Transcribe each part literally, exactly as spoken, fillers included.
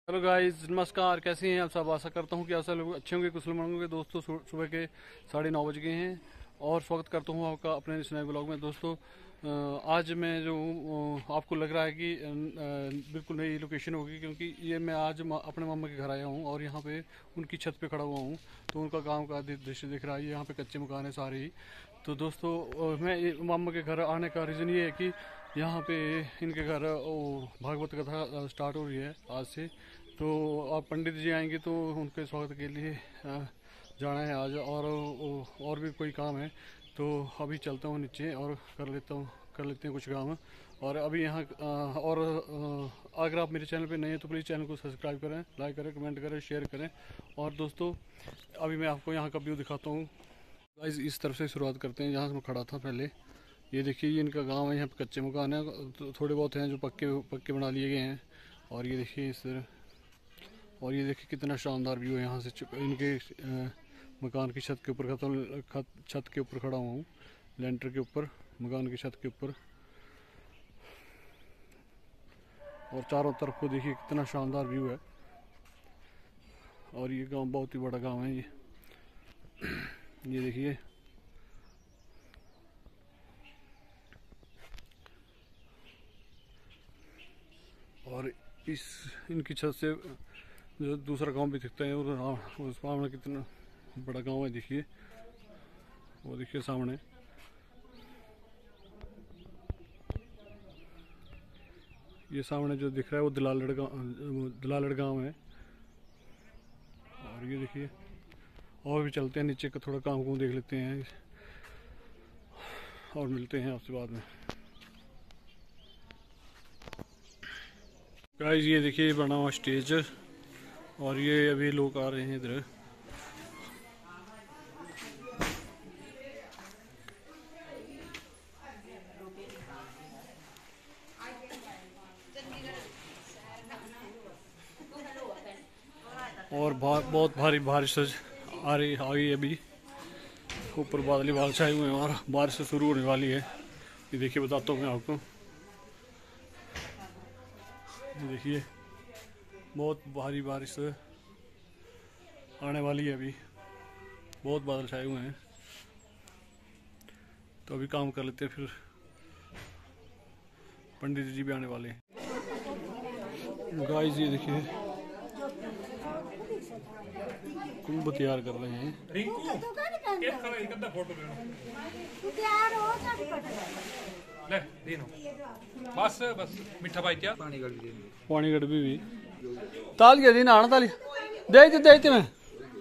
Hello guys, नमस्कार। कैसे हैं आप सब? आशा करता हूं कि आप सब लोग अच्छे होंगे, कुशल होंगे। दोस्तों, सुबह के साढ़े नौ बज गए हैं और स्वागत करता हूं आपका अपने इस नए ब्लॉग में। दोस्तों, आज मैं जो आपको लग रहा है कि बिल्कुल नई लोकेशन होगी, क्योंकि ये मैं आज अपने मामा के घर आया हूं और यहाँ पे उनकी छत पे खड़ा हुआ हूं। तो उनका गाँव का दृश्य दिख रहा है। यहाँ पे कच्चे मकान है सारे ही। तो दोस्तों, मैं मामा के घर आने का रीज़न ये है कि यहाँ पे इनके घर भागवत कथा स्टार्ट हो रही है आज से। तो आप पंडित जी आएंगे तो उनके स्वागत के लिए जाना है आज, और और भी कोई काम है। तो अभी चलता हूँ नीचे और कर लेता हूँ कर लेते हैं कुछ काम। और अभी यहाँ और अगर आप मेरे चैनल पे नए हैं तो प्लीज़ चैनल को सब्सक्राइब करें, लाइक करें, कमेंट करें, शेयर करें। और दोस्तों, अभी मैं आपको यहाँ का व्यू दिखाता हूँ। गाइस, इस तरफ से शुरुआत करते हैं जहाँ से मैं खड़ा था पहले। ये देखिए, ये इनका गांव है। यहाँ पे कच्चे मकान है, तो थोड़े बहुत हैं जो पक्के पक्के बना लिए गए हैं। और ये देखिए इस तरह, और ये देखिए कितना शानदार व्यू है यहाँ से। इनके आ, मकान की छत के ऊपर खत्म छत के ऊपर खड़ा हुआ हूँ, लेंटर के ऊपर, मकान की छत के ऊपर। और चारों तरफ को देखिए कितना शानदार व्यू है। और ये गांव बहुत ही बड़ा गांव है। ये ये देखिए, और इस इनकी छत से जो दूसरा गांव भी दिखता है, और उस सामने कितना बड़ा गांव है। देखिए, वो देखिए सामने। ये सामने जो दिख रहा है वो दलालड़ गांव दलालड़ गांव है। और ये देखिए, और भी चलते हैं नीचे का, थोड़ा काम को देख लेते हैं और मिलते हैं आपसे बाद में। गाइस, ये देखिए बना हुआ स्टेज, और ये अभी लोग आ रहे हैं इधर। और बहुत भारी बारिश आ रही आ गई अभी। ऊपर बादल बाल छाए हुए हैं और बारिश शुरू होने वाली है। ये देखिए, बताता हूँ मैं आपको। ये देखिए, बहुत भारी बारिश आने वाली है अभी। बहुत बादल छाए हुए हैं, तो अभी काम कर लेते हैं, फिर पंडित जी भी आने वाले हैं। गाइस, ये देखिए कुंभ तैयार कर रहे हैं। बस बस मिठा भाई क्या पानी गड़बी पानी गड़बी भी ताल के दिन आना ताली दे दे दे मैं।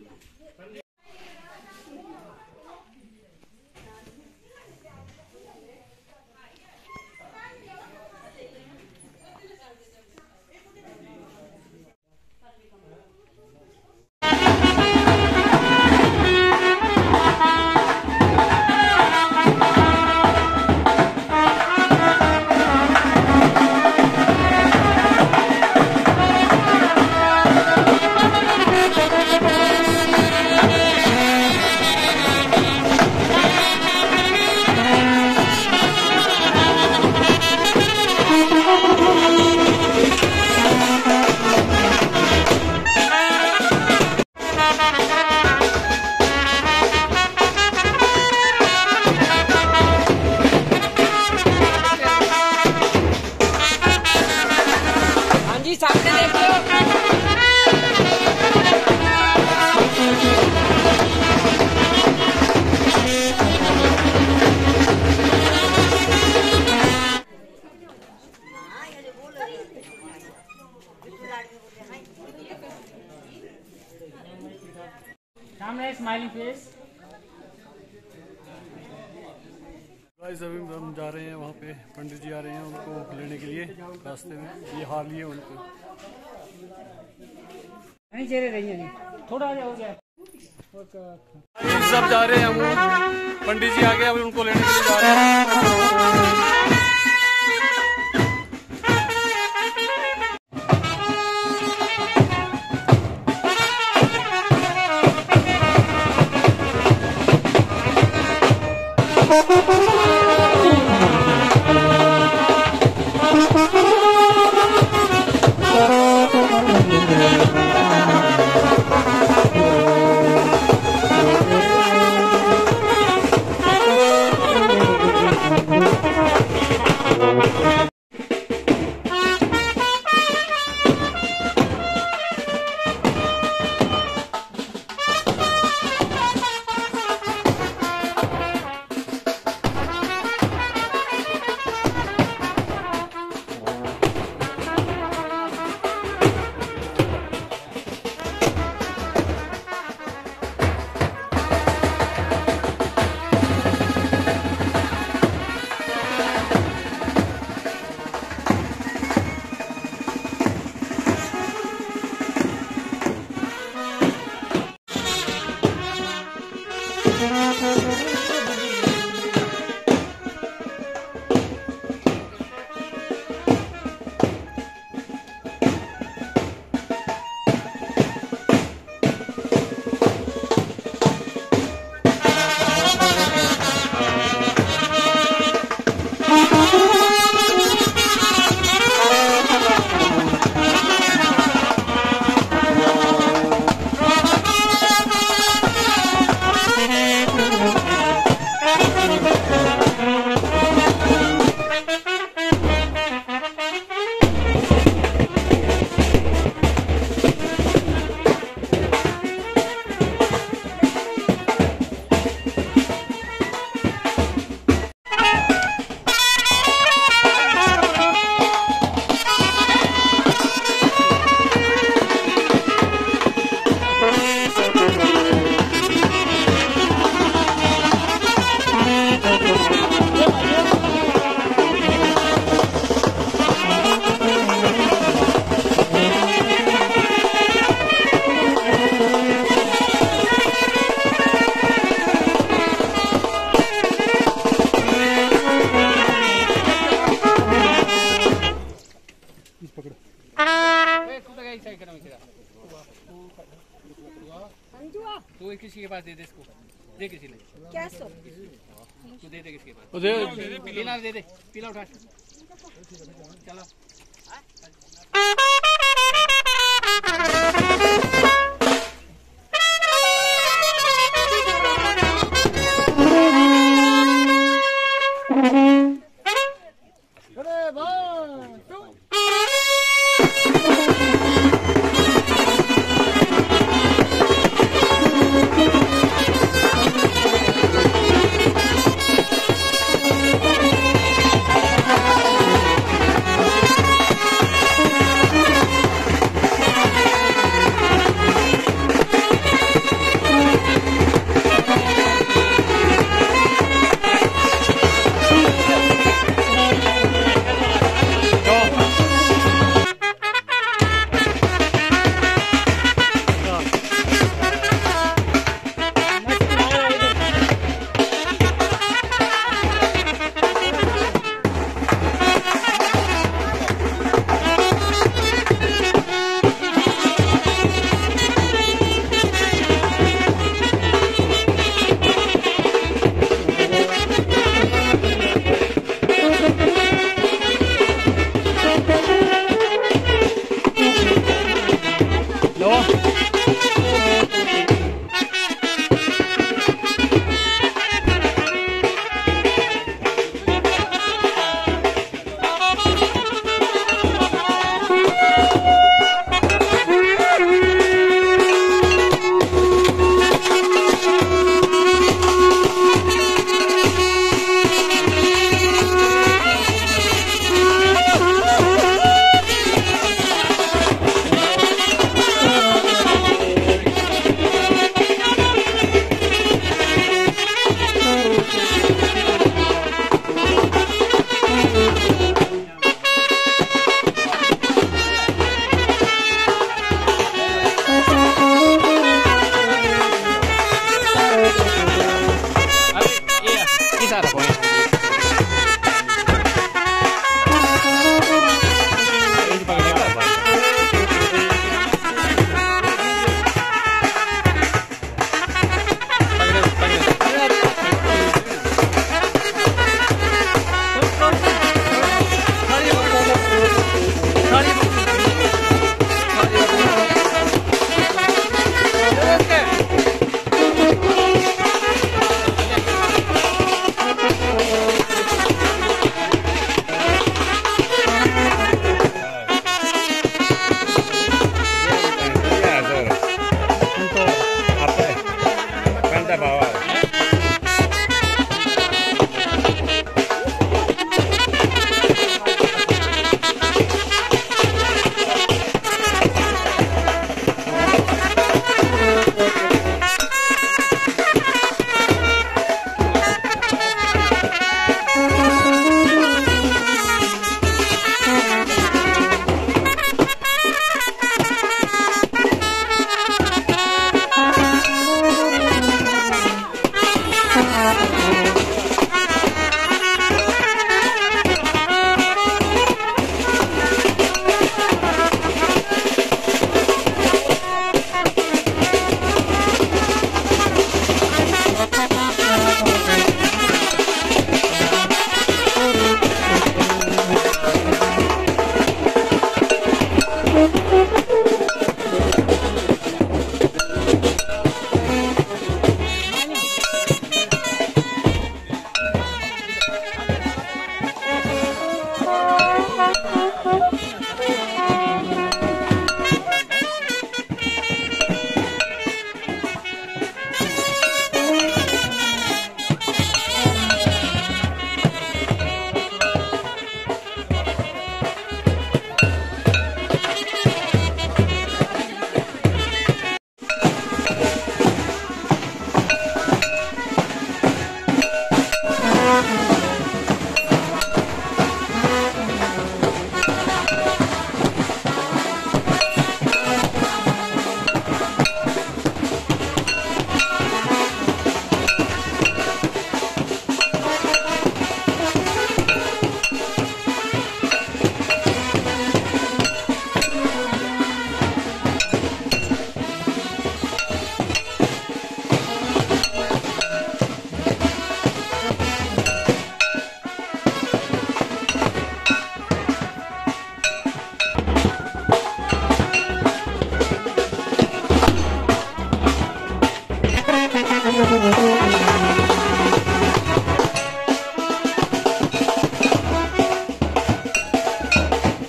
Smiling face. गाइस, अभी हम जा रहे हैं वहाँ पे, पंडित जी आ रहे हैं उनको लेने के लिए रास्ते में। ये हार लिए उनको, नहीं चेहरे रही नहीं, थोड़ा हो गया। सब जा रहे हैं हम, पंडित जी आ गए, अभी उनको लेने के लिए जा रहे हैं। Thank you. पास दे दे इसको, दे किसी ने क्या सो तू दे दे किसके पास, और दे पीला दे दे, पीला उठा चलो।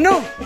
मुन्नू